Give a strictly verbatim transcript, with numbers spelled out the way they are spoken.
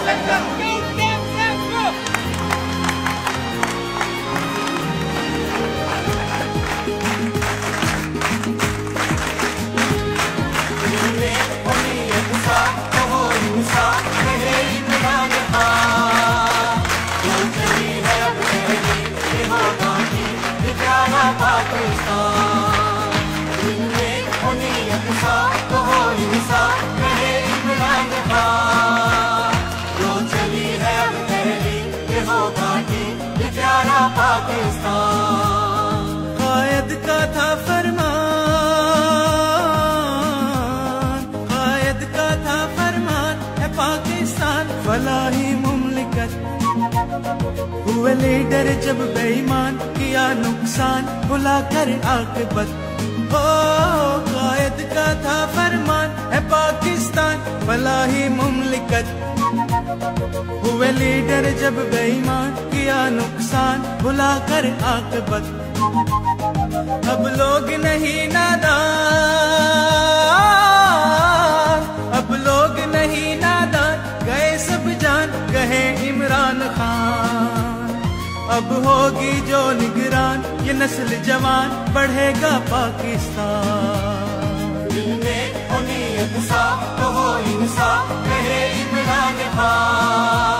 कायद का था फरमान, कायद का था फरमान है पाकिस्तान फलाही मुमलिकत। हुए लीडर जब बेईमान किया नुकसान भुला कर आकबत। ओ कायद का था फरमान है पाकिस्तान फलाही मुमलिकत। हुए लीडर जब बेईमान किया नुकसान भुला कर आकबत। अब लोग नहीं नादान, अब लोग नहीं नादान, गए सब जान कहे इमरान खान। अब होगी जो निगरान ये नस्ल जवान बढ़ेगा पाकिस्तान। दिल में हो नीयत साफ तो हो इंसाफ कहे इमरान खान।